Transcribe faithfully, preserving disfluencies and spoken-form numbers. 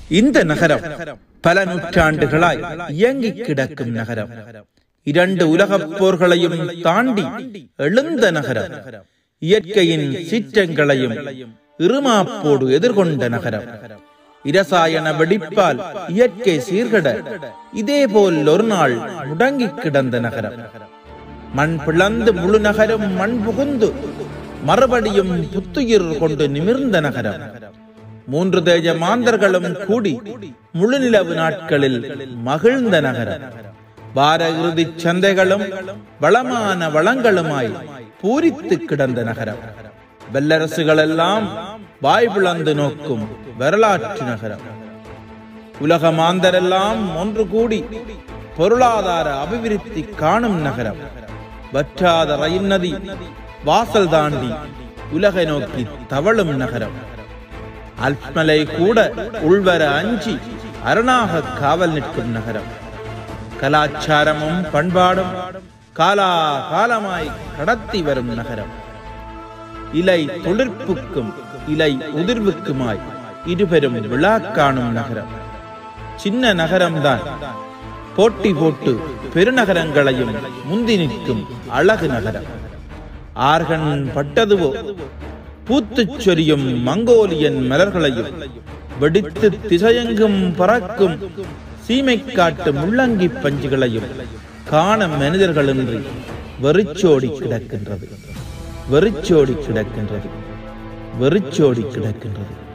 இந்த நகரம் பல நூற்றாண்டுகளாய் இயங்கி கிடக்கும் நகரம். இரண்டு உலகப் போர்களையும் தாண்டி எழுந்த நகரம். இயற்கையின் சீற்றங்களையும் இருமாப்போடு எதிர்கொண்ட நகரம். இரசாயன வெடிப்பால் இயற்கை சீர்கட இதேபோல் ஒரு நாள் முடங்கி கிடந்த நகரம். மண் பிளந்து முழு நகரம் மண் புகுந்து மறுபடியும் புத்துயிர் கொண்டு நிமிர்ந்த நகரம். மூன்று தேஜ மாந்தர்களும் கூடி முழு நிலவு நாட்களில் மகிழ்ந்த நகரம். வார இறுதி சந்தைகளும் வளமான வளங்களுமாய் பூரித்து கிடந்த நகரம். வல்லரசுகள் எல்லாம் வாய்பிளந்து நோக்கும் வரலாற்று நகரம். உலக மாந்தரெல்லாம் ஒன்று கூடி பொருளாதார அபிவிருத்தி காணும் நகரம். வற்றாத ரயில் நதி வாசல் தாண்டி உலகை நோக்கி தவழும் நகரம். அல்ப்மலை கூட உள்வர அஞ்சி அரணாக காவல் நிற்கும் நகரம். கலாச்சாரமும் பண்பாடும் காலா காலமாய் கடத்தி வரும் நகரம். இலை தொழிற்புக்கும் இலை உதிர்வுக்குமாய் இருபெரும் விழா காணும் நகரம். சின்ன நகரம்தான் போட்டி போட்டு பெருநகரங்களையும் முந்தி நிற்கும் அழகு நகரம். ஆர்கன் பட்டதுவோ பூத்துச் சொரியும் மங்கோலியன் மலர்களையும் வெடித்து திசையெங்கும் பறக்கும் சீமை காட்டு முள்ளங்கி பஞ்சுகளையும் காண மனிதர்களின்றி வெறிச்சோடி கிடக்கின்றது வெறிச்சோடி கிடக்கின்றது வெறிச்சோடி கிடக்கின்றது